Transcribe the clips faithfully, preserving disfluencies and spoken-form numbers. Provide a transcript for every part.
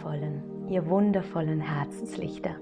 wundervollen, ihr wundervollen Herzenslichter.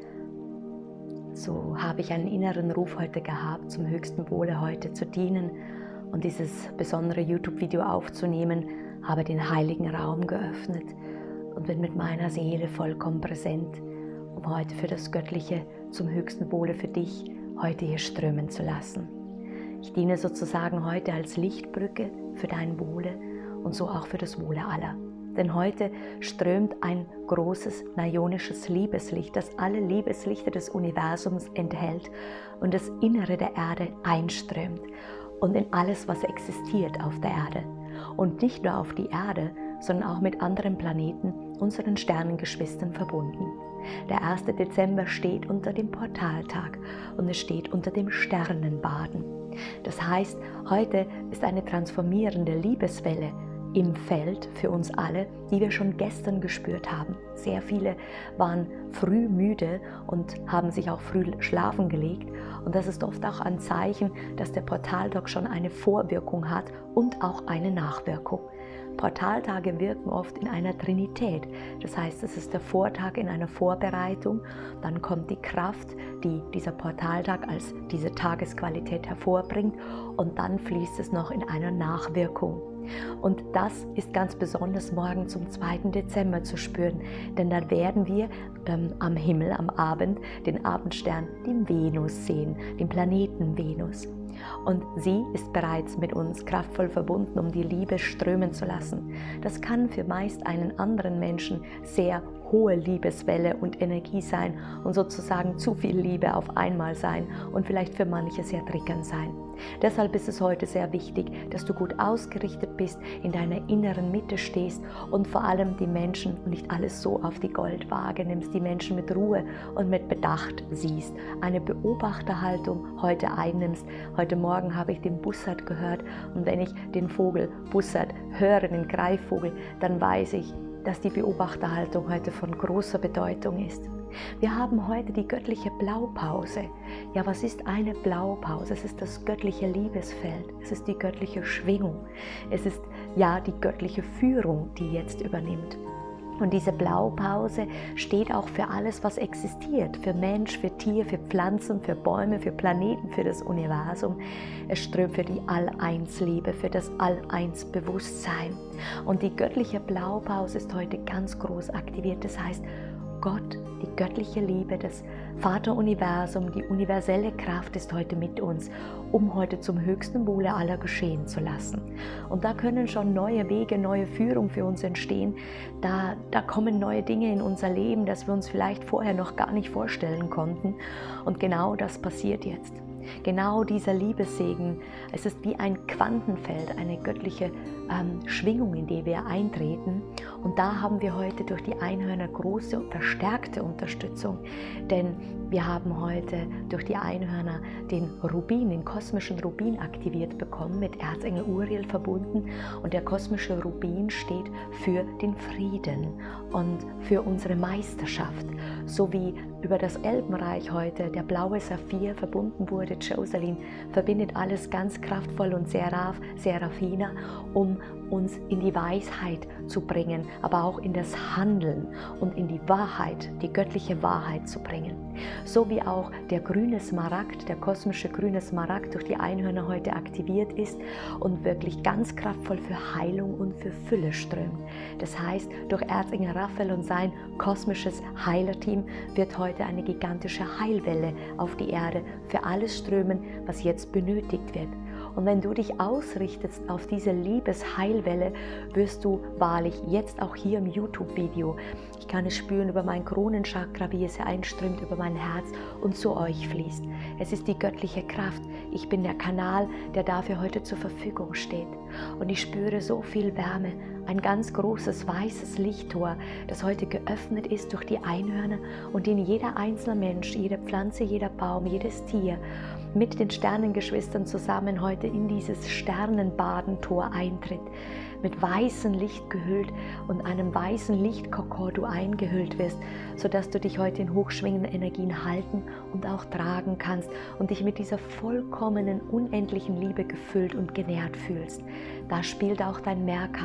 So habe ich einen inneren Ruf heute gehabt, zum höchsten Wohle heute zu dienen und dieses besondere YouTube-Video aufzunehmen, habe den heiligen Raum geöffnet und bin mit meiner Seele vollkommen präsent, um heute für das Göttliche zum höchsten Wohle für dich heute hier strömen zu lassen. Ich diene sozusagen heute als Lichtbrücke für dein Wohle und so auch für das Wohle aller. Denn heute strömt ein großes naionisches Liebeslicht, das alle Liebeslichter des Universums enthält und das Innere der Erde einströmt und in alles, was existiert auf der Erde. Und nicht nur auf die Erde, sondern auch mit anderen Planeten, unseren Sternengeschwistern verbunden. Der erste Dezember steht unter dem Portaltag und es steht unter dem Sternenbaden. Das heißt, heute ist eine transformierende Liebeswelle im Feld für uns alle, die wir schon gestern gespürt haben. Sehr viele waren früh müde und haben sich auch früh schlafen gelegt. Und das ist oft auch ein Zeichen, dass der Portaltag schon eine Vorwirkung hat und auch eine Nachwirkung. Portaltage wirken oft in einer Trinität. Das heißt, es ist der Vortag in einer Vorbereitung, dann kommt die Kraft, die dieser Portaltag als diese Tagesqualität hervorbringt und dann fließt es noch in einer Nachwirkung. Und das ist ganz besonders morgen zum zweiten Dezember zu spüren, denn dann werden wir ähm, am Himmel, am Abend, den Abendstern, den Venus sehen, den Planeten Venus. Und sie ist bereits mit uns kraftvoll verbunden, um die Liebe strömen zu lassen. Das kann für meist einen anderen Menschen sehr hohe Liebeswelle und Energie sein und sozusagen zu viel Liebe auf einmal sein und vielleicht für manche sehr triggernd sein. Deshalb ist es heute sehr wichtig, dass du gut ausgerichtet bist, in deiner inneren Mitte stehst und vor allem die Menschen und nicht alles so auf die Goldwaage nimmst, die Menschen mit Ruhe und mit Bedacht siehst, eine Beobachterhaltung heute einnimmst. Heute Morgen habe ich den Bussard gehört und wenn ich den Vogel Bussard höre, den Greifvogel, dann weiß ich, dass die Beobachterhaltung heute von großer Bedeutung ist. Wir haben heute die göttliche Blaupause. Ja, was ist eine Blaupause? Es ist das göttliche Liebesfeld. Es ist die göttliche Schwingung. Es ist ja die göttliche Führung, die jetzt übernimmt. Und diese Blaupause steht auch für alles, was existiert, für Mensch, für Tier, für Pflanzen, für Bäume, für Planeten, für das Universum. Es strömt für die All-Eins-Liebe, für das All-Eins-Bewusstsein. Und die göttliche Blaupause ist heute ganz groß aktiviert. Das heißt, Gott, die göttliche Liebe, das Vateruniversum, die universelle Kraft ist heute mit uns, um heute zum höchsten Wohle aller geschehen zu lassen. Und da können schon neue Wege, neue Führung für uns entstehen. Da, da kommen neue Dinge in unser Leben, das wir uns vielleicht vorher noch gar nicht vorstellen konnten. Und genau das passiert jetzt. Genau dieser Liebessegen, es ist wie ein Quantenfeld, eine göttliche ähm, Schwingung, in die wir eintreten. Und da haben wir heute durch die Einhörner große und verstärkte Unterstützung. Denn wir haben heute durch die Einhörner den Rubin, den kosmischen Rubin aktiviert bekommen, mit Erzengel Uriel verbunden. Und der kosmische Rubin steht für den Frieden und für unsere Meisterschaft. So wie über das Elbenreich heute der blaue Saphir verbunden wurde, Jocelyn verbindet alles ganz kraftvoll und Seraph, Seraphina, um uns in die Weisheit zu bringen, aber auch in das Handeln und in die Wahrheit, die göttliche Wahrheit zu bringen. So wie auch der grüne Smaragd, der kosmische grüne Smaragd durch die Einhörner heute aktiviert ist und wirklich ganz kraftvoll für Heilung und für Fülle strömt. Das heißt, durch Erzengel Raphael und sein kosmisches Heilerteam wird heute eine gigantische Heilwelle auf die Erde für alles strömen, was jetzt benötigt wird. Und wenn du dich ausrichtest auf diese Liebesheilwelle, wirst du wahrlich jetzt auch hier im YouTube-Video, ich kann es spüren über mein Kronenchakra, wie es einströmt über mein Herz und zu euch fließt. Es ist die göttliche Kraft. Ich bin der Kanal, der dafür heute zur Verfügung steht. Und ich spüre so viel Wärme, ein ganz großes weißes Lichttor, das heute geöffnet ist durch die Einhörner und in jeder einzelne Mensch, jede Pflanze, jeder Baum, jedes Tier mit den Sternengeschwistern zusammen heute in dieses Sternenbadentor eintritt, mit weißem Licht gehüllt und einem weißen Lichtkokon du eingehüllt wirst, sodass du dich heute in hochschwingenden Energien halten und auch tragen kannst und dich mit dieser vollkommenen, unendlichen Liebe gefüllt und genährt fühlst. Da spielt auch dein Merkaba,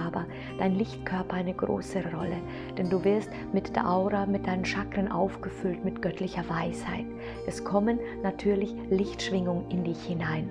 dein Lichtkörper eine große Rolle, denn du wirst mit der Aura, mit deinen Chakren aufgefüllt mit göttlicher Weisheit. Es kommen natürlich Lichtschwingungen in dich hinein.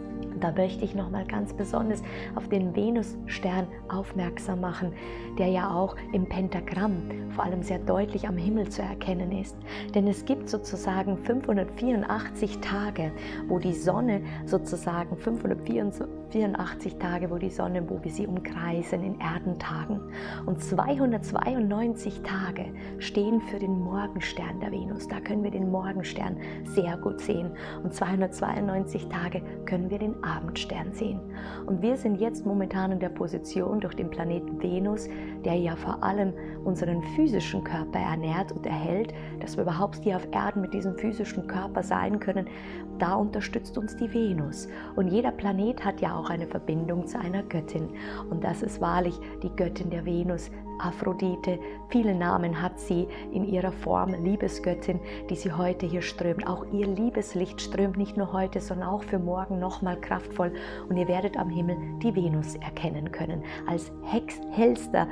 Da möchte ich nochmal ganz besonders auf den Venusstern aufmerksam machen, der ja auch im Pentagramm vor allem sehr deutlich am Himmel zu erkennen ist. Denn es gibt sozusagen fünfhundertvierundachtzig Tage, wo die Sonne sozusagen, fünfhundertvierundachtzig Tage, wo die Sonne, wo wir sie umkreisen in Erdentagen. Und zweihundertzweiundneunzig Tage stehen für den Morgenstern der Venus. Da können wir den Morgenstern sehr gut sehen. Und zweihundertzweiundneunzig Tage können wir den Abendstern sehen. Und wir sind jetzt momentan in der Position durch den Planeten Venus, der ja vor allem unseren physischen Körper ernährt und erhält, dass wir überhaupt hier auf Erden mit diesem physischen Körper sein können. Da unterstützt uns die Venus. Und jeder Planet hat ja auch eine Verbindung zu einer Göttin. Und das ist wahrlich die Göttin der Venus, Aphrodite. Viele Namen hat sie in ihrer Form, Liebesgöttin, die sie heute hier strömt. Auch ihr Liebeslicht strömt nicht nur heute, sondern auch für morgen nochmal kraftvoll. Und ihr werdet am Himmel die Venus erkennen können, als hellster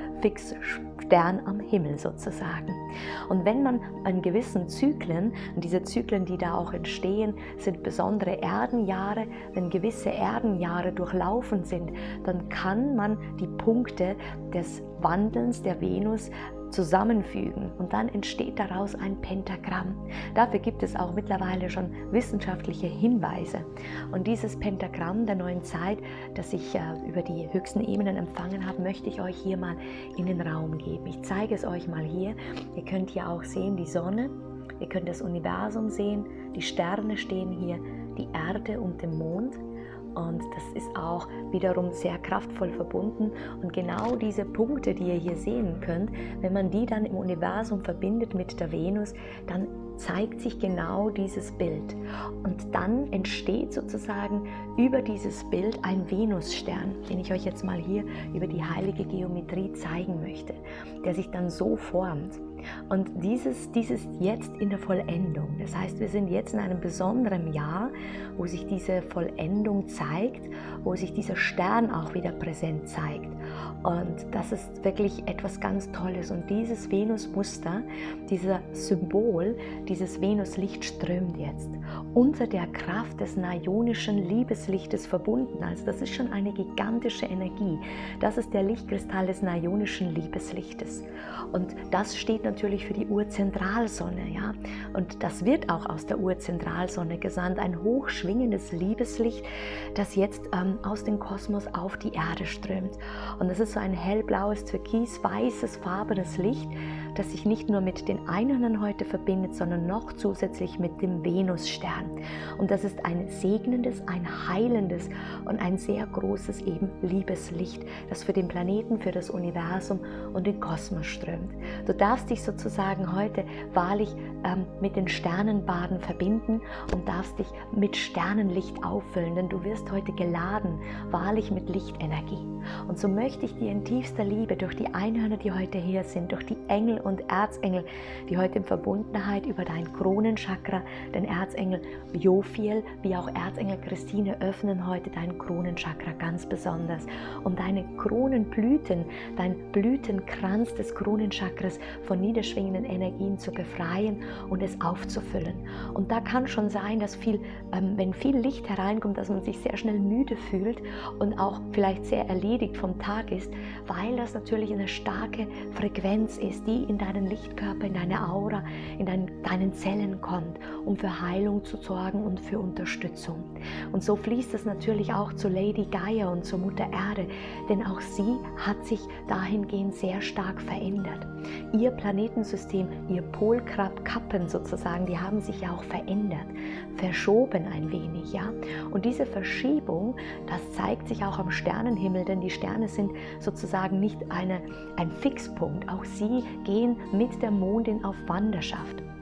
Fixstern am Himmel sozusagen. Und wenn man an gewissen Zyklen, und diese Zyklen, die da auch entstehen, sind besondere Erdenjahre, wenn gewisse Erdenjahre durchlaufen sind, dann kann man die Punkte des Wandelns der Venus zusammenfügen und dann entsteht daraus ein Pentagramm. Dafür gibt es auch mittlerweile schon wissenschaftliche Hinweise. Und dieses Pentagramm der neuen Zeit, das ich äh, über die höchsten Ebenen empfangen habe, möchte ich euch hier mal in den Raum geben. Ich zeige es euch mal hier. Ihr könnt hier auch sehen die Sonne, ihr könnt das Universum sehen, die Sterne stehen hier, die Erde und den Mond. Und das ist auch wiederum sehr kraftvoll verbunden. Und genau diese Punkte, die ihr hier sehen könnt, wenn man die dann im Universum verbindet mit der Venus, dann zeigt sich genau dieses Bild. Und dann entsteht sozusagen über dieses Bild ein Venusstern, den ich euch jetzt mal hier über die heilige Geometrie zeigen möchte, der sich dann so formt. Und dieses, dieses jetzt in der Vollendung. Das heißt, wir sind jetzt in einem besonderen Jahr, wo sich diese Vollendung zeigt, wo sich dieser Stern auch wieder präsent zeigt. Und das ist wirklich etwas ganz Tolles. Und dieses Venusmuster, dieser Symbol, dieses Venuslicht strömt jetzt unter der Kraft des naionischen Liebeslichtes verbunden. Also das ist schon eine gigantische Energie. Das ist der Lichtkristall des naionischen Liebeslichtes. Und das steht natürlich für die Urzentralsonne. Ja? Und das wird auch aus der Urzentralsonne gesandt. Ein hochschwingendes Liebeslicht, das jetzt ähm, aus dem Kosmos auf die Erde strömt. Und das ist so ein hellblaues, türkisweißes, farbenes Licht, das sich nicht nur mit den Einhörnern heute verbindet, sondern noch zusätzlich mit dem Venusstern. Und das ist ein segnendes, ein heilendes und ein sehr großes eben Liebeslicht, das für den Planeten, für das Universum und den Kosmos strömt. Du darfst dich sozusagen heute wahrlich ähm, mit den Sternenbaden verbinden und darfst dich mit Sternenlicht auffüllen, denn du wirst heute geladen, wahrlich mit Lichtenergie. Und so möchte ich dir in tiefster Liebe durch die Einhörner, die heute hier sind, durch die Engel und Erzengel, die heute in Verbundenheit über dein Kronenchakra, den Erzengel Jophiel, wie auch Erzengel Christine, öffnen heute dein Kronenchakra ganz besonders, um deine Kronenblüten, dein Blütenkranz des Kronenchakras von niederschwingenden Energien zu befreien und es aufzufüllen. Und da kann schon sein, dass viel, ähm, wenn viel Licht hereinkommt, dass man sich sehr schnell müde fühlt und auch vielleicht sehr erledigt vom Tag ist, weil das natürlich eine starke Frequenz ist, die in deinen Lichtkörper, in deine Aura, in dein, deinen Zellen kommt, um für Heilung zu sorgen und für Unterstützung. Und so fließt es natürlich auch zu Lady Gaia und zur Mutter Erde, denn auch sie hat sich dahingehend sehr stark verändert. Ihr Planetensystem, ihr Polkappen sozusagen, die haben sich ja auch verändert, verschoben ein wenig, ja. Und diese Verschiebung, das zeigt sich auch am Sternenhimmel, denn die Sterne sind sozusagen nicht eine, ein Fixpunkt. Auch sie gehen mit der Mondin auf Wanderschaft.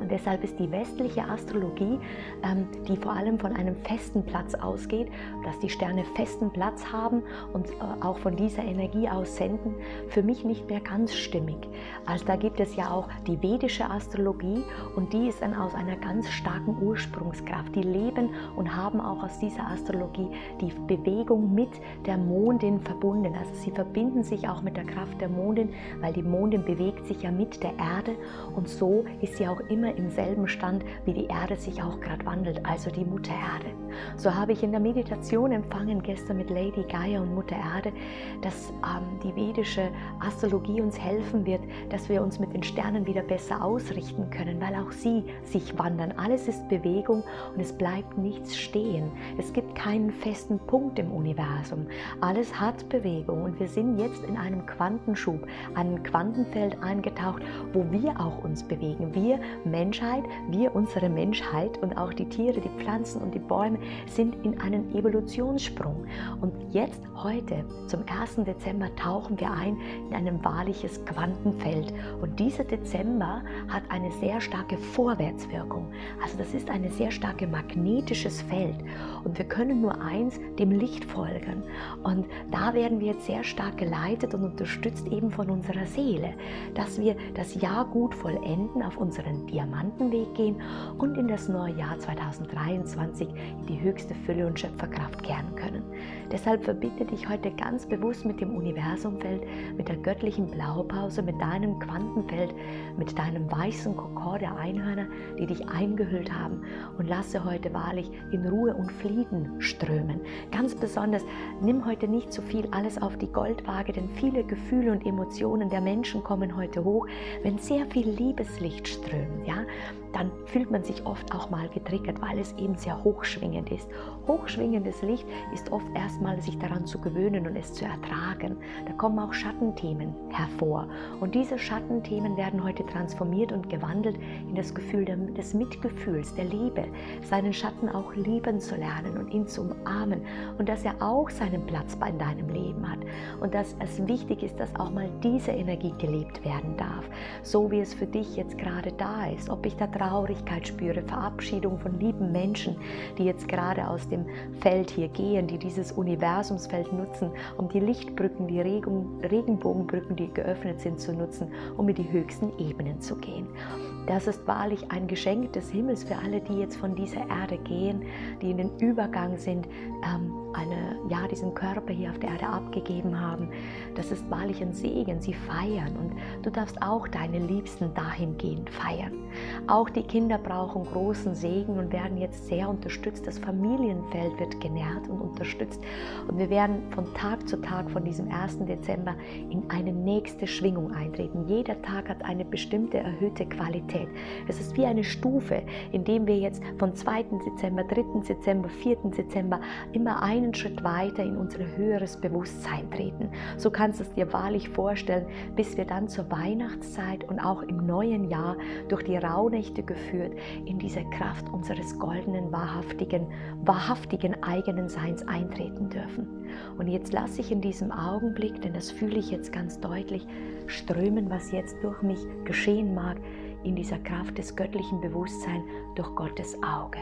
Und deshalb ist die westliche Astrologie, ähm, die vor allem von einem festen Platz ausgeht, dass die Sterne festen Platz haben und äh, auch von dieser Energie aus senden, für mich nicht mehr ganz stimmig. Also da gibt es ja auch die vedische Astrologie und die ist dann aus einer ganz starken Ursprungskraft. Die leben und haben auch aus dieser Astrologie die Bewegung mit der Mondin verbunden. Also sie verbinden sich auch mit der Kraft der Mondin, weil die Mondin bewegt sich ja mit der Erde und so ist sie auch immer im selben Stand, wie die Erde sich auch gerade wandelt, also die Mutter Erde. So habe ich in der Meditation empfangen gestern mit Lady Gaia und Mutter Erde, dass ähm, die vedische Astrologie uns helfen wird, dass wir uns mit den Sternen wieder besser ausrichten können, weil auch sie sich wandern. Alles ist Bewegung und es bleibt nichts stehen. Es gibt keinen festen Punkt im Universum. Alles hat Bewegung und wir sind jetzt in einem Quantenschub, einem Quantenfeld eingetaucht, wo wir auch uns bewegen. Wir Menschheit, wir unsere Menschheit und auch die Tiere, die Pflanzen und die Bäume sind in einem Evolutionssprung. Und jetzt, heute, zum ersten Dezember, tauchen wir ein in ein wahrliches Quantenfeld. Und dieser Dezember hat eine sehr starke Vorwärtswirkung. Also das ist ein sehr starkes magnetisches Feld. Und wir können nur eins, dem Licht folgen. Und da werden wir jetzt sehr stark geleitet und unterstützt eben von unserer Seele, dass wir das Jahr gut vollenden, auf unseren Diamantenweg gehen und in das neue Jahr zweitausenddreiundzwanzig in die höchste Fülle und Schöpferkraft kehren können. Deshalb verbinde dich heute ganz bewusst mit dem Universumfeld, mit der göttlichen Blaupause, mit deinem Quantenfeld, mit deinem weißen Kokon der Einhörner, die dich eingehüllt haben und lasse heute wahrlich in Ruhe und Frieden strömen. Ganz besonders, nimm heute nicht zu viel alles auf die Goldwaage, denn viele Gefühle und Emotionen der Menschen kommen heute hoch. Wenn sehr viel Liebeslicht strömt, ja, dann fühlt man sich oft auch mal getriggert, weil es eben sehr hochschwingend ist. Hochschwingendes Licht ist oft erstmal sich daran zu gewöhnen und es zu ertragen. Da kommen auch Schattenthemen hervor. Und diese Schattenthemen werden heute transformiert und gewandelt in das Gefühl des Mitgefühls, der Liebe, seinen Schatten auch lieben zu lernen und ihn zu umarmen und dass er auch seinen Platz in deinem Leben hat und dass es wichtig ist, dass auch mal diese Energie gelebt werden darf, so wie es für dich jetzt gerade da ist. Ob ich da Traurigkeit spüre, Verabschiedung von lieben Menschen, die jetzt gerade aus dem Feld hier gehen, die dieses Universumsfeld nutzen, um die Lichtbrücken, die Regen, Regenbogenbrücken, die geöffnet sind, zu nutzen, um in die höchsten Ebenen zu gehen. Das ist wahrlich ein Geschenk des Himmels für alle, die jetzt von dieser Erde gehen, die in den Übergang sind, ähm, eine, ja, diesen Körper hier auf der Erde abgegeben haben. Das ist wahrlich ein Segen, sie feiern und du darfst auch deine Liebsten dahingehend feiern. Auch die Kinder brauchen großen Segen und werden jetzt sehr unterstützt. Das Familienfeld wird genährt und unterstützt und wir werden von Tag zu Tag von diesem ersten Dezember in eine nächste Schwingung eintreten. Jeder Tag hat eine bestimmte erhöhte Qualität. Es ist wie eine Stufe, in dem wir jetzt von zweiten Dezember, dritten Dezember, vierten Dezember immer einen Schritt weiter in unser höheres Bewusstsein treten. So kannst du es dir wahrlich vorstellen, bis wir dann zur Weihnachtszeit und auch im neuen Jahr durch die Rauhnächte geführt in diese Kraft unseres goldenen, wahrhaftigen, wahrhaftigen eigenen Seins eintreten dürfen. Und jetzt lasse ich in diesem Augenblick, denn das fühle ich jetzt ganz deutlich, strömen, was jetzt durch mich geschehen mag, in dieser Kraft des göttlichen Bewusstseins durch Gottes Auge.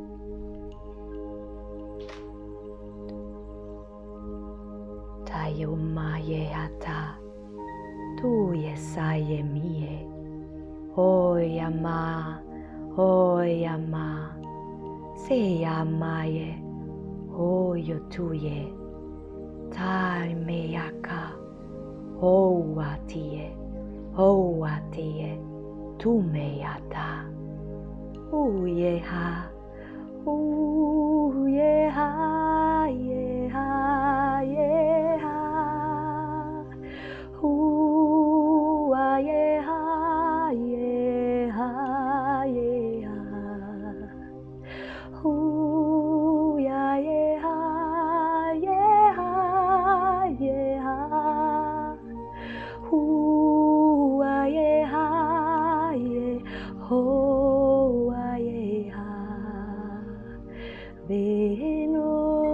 Tayumaye hata, tu yesaye mie, oyama, oyama, seyamaye, oyotuye, taimeyaka, owatie, owatie, tumeyata, uyeha, uyeha, yeha, yeha, uwa, yeha, yeha, yeha, uya, yeha, yeha, yeha, uwa, yeha. Oh, ayeha, veno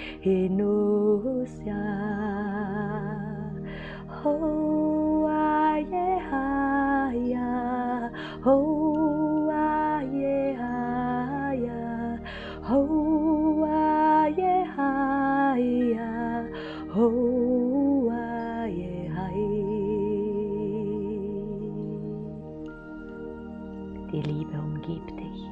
Hinusya Hoa ye haya Hoa ye haya Hoa ye haya Hoa ye hai. Die Liebe umgibt dich.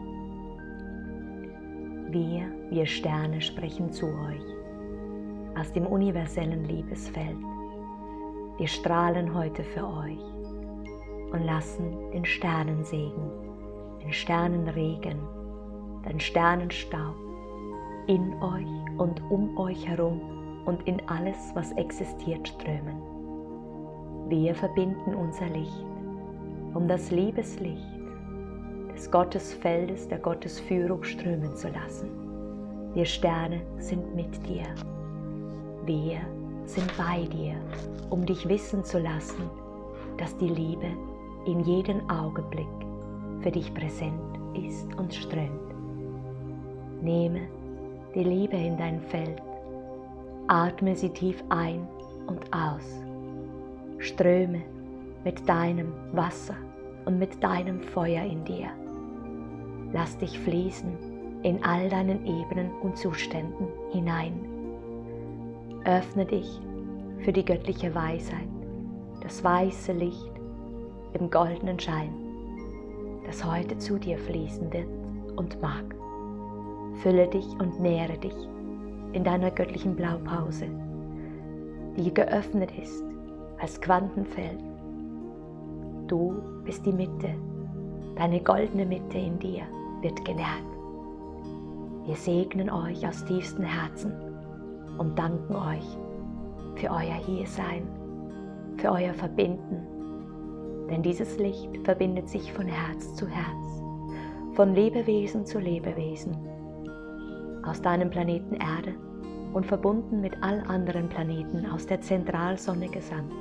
Wir, wir Sterne sprechen zu euch aus dem universellen Liebesfeld. Wir strahlen heute für euch und lassen den Sternensegen, den Sternenregen, den Sternenstaub in euch und um euch herum und in alles, was existiert, strömen. Wir verbinden unser Licht, um das Liebeslicht des Gottesfeldes, der Gottesführung strömen zu lassen. Wir Sterne sind mit dir. Wir sind bei dir, um dich wissen zu lassen, dass die Liebe in jedem Augenblick für dich präsent ist und strömt. Nehme die Liebe in dein Feld, atme sie tief ein und aus, ströme mit deinem Wasser und mit deinem Feuer in dir. Lass dich fließen in all deinen Ebenen und Zuständen hinein. Öffne dich für die göttliche Weisheit, das weiße Licht im goldenen Schein, das heute zu dir fließen wird und mag. Fülle dich und nähre dich in deiner göttlichen Blaupause, die geöffnet ist als Quantenfeld. Du bist die Mitte, deine goldene Mitte in dir wird genährt. Wir segnen euch aus tiefstem Herzen und danken euch für euer Hiersein, für euer Verbinden. Denn dieses Licht verbindet sich von Herz zu Herz, von Lebewesen zu Lebewesen, aus deinem Planeten Erde und verbunden mit all anderen Planeten aus der Zentralsonne gesandt.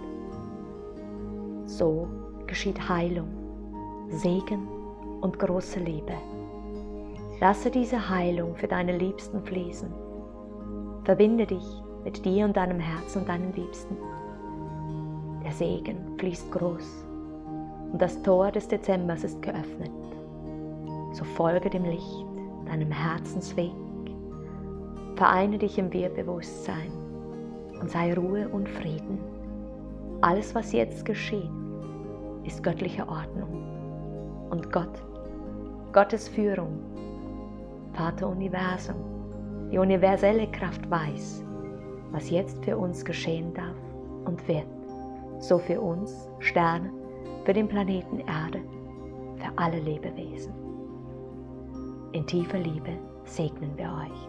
So geschieht Heilung, Segen und große Liebe. Lasse diese Heilung für deine Liebsten fließen. Verbinde dich mit dir und deinem Herzen und deinen Liebsten. Der Segen fließt groß und das Tor des Dezembers ist geöffnet. So folge dem Licht, deinem Herzensweg. Vereine dich im Wir-Bewusstsein und sei Ruhe und Frieden. Alles, was jetzt geschieht, ist göttliche Ordnung. Und Gott, Gottes Führung, Vater Universum, die universelle Kraft weiß, was jetzt für uns geschehen darf und wird. So für uns, Sterne, für den Planeten Erde, für alle Lebewesen. In tiefer Liebe segnen wir euch.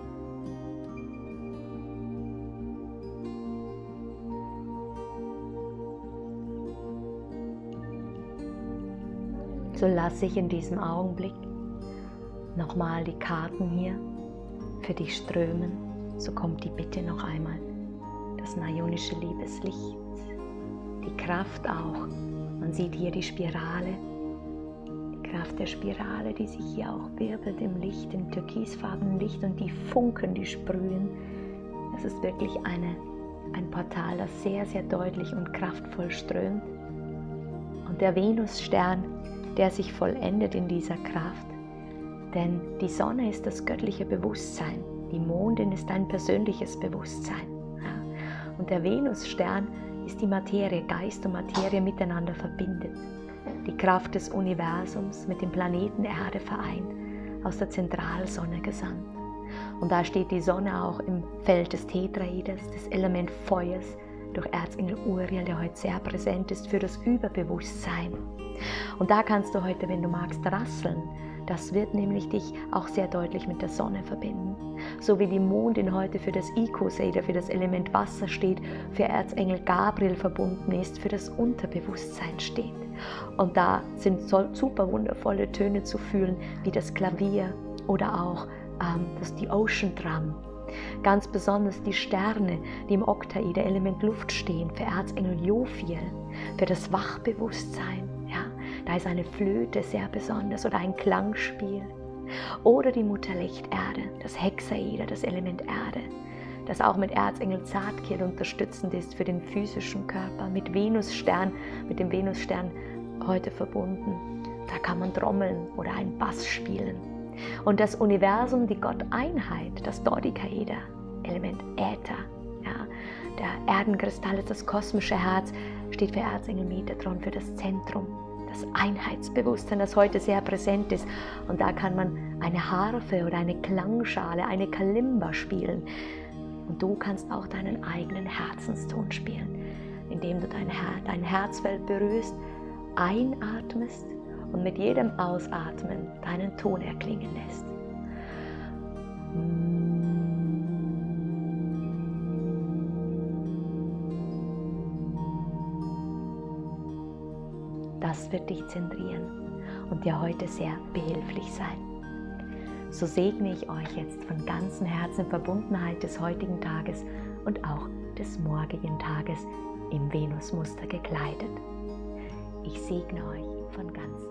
So lasse ich in diesem Augenblick nochmal die Karten hier für dich strömen. So kommt die Bitte noch einmal. Das nayonische Liebeslicht, die Kraft auch. Man sieht hier die Spirale, die Kraft der Spirale, die sich hier auch wirbelt im Licht, im türkisfarbenen Licht und die Funken, die sprühen. Es ist wirklich eine, ein Portal, das sehr, sehr deutlich und kraftvoll strömt. Und der Venusstern, der sich vollendet in dieser Kraft. Denn die Sonne ist das göttliche Bewusstsein, die Mondin ist dein persönliches Bewusstsein. Ja. Und der Venusstern ist die Materie, Geist und Materie miteinander verbindet. Die Kraft des Universums mit dem Planeten Erde vereint, aus der Zentralsonne gesandt. Und da steht die Sonne auch im Feld des Tetraeders, des Element Feuers, durch Erzengel Uriel, der heute sehr präsent ist für das Überbewusstsein. Und da kannst du heute, wenn du magst, rasseln. Das wird nämlich dich auch sehr deutlich mit der Sonne verbinden. So wie die Mondin heute für das Icoseder, für das Element Wasser steht, für Erzengel Gabriel verbunden ist, für das Unterbewusstsein steht. Und da sind super wundervolle Töne zu fühlen, wie das Klavier oder auch ähm, das, die Ocean Drum. Ganz besonders die Sterne, die im Oktaeder Element Luft stehen, für Erzengel Jophiel, für das Wachbewusstsein. Ja, da ist eine Flöte sehr besonders oder ein Klangspiel. Oder die Mutterlichterde, das Hexaeder, das Element Erde, das auch mit Erzengel Zadkiel unterstützend ist für den physischen Körper, mit Venusstern, mit dem Venusstern heute verbunden. Da kann man trommeln oder einen Bass spielen. Und das Universum, die Gott-Einheit, das Dodekaeder, Element Äther, ja, der Erdenkristall ist das kosmische Herz, steht für Erzengel Metatron, für das Zentrum, das Einheitsbewusstsein, das heute sehr präsent ist. Und da kann man eine Harfe oder eine Klangschale, eine Kalimba spielen. Und du kannst auch deinen eigenen Herzenston spielen, indem du dein, Her dein Herzfeld berührst, einatmest und mit jedem Ausatmen deinen Ton erklingen lässt. Das wird dich zentrieren und dir heute sehr behilflich sein. So segne ich euch jetzt von ganzem Herzen Verbundenheit des heutigen Tages und auch des morgigen Tages im Venusmuster gekleidet. Ich segne euch von ganzem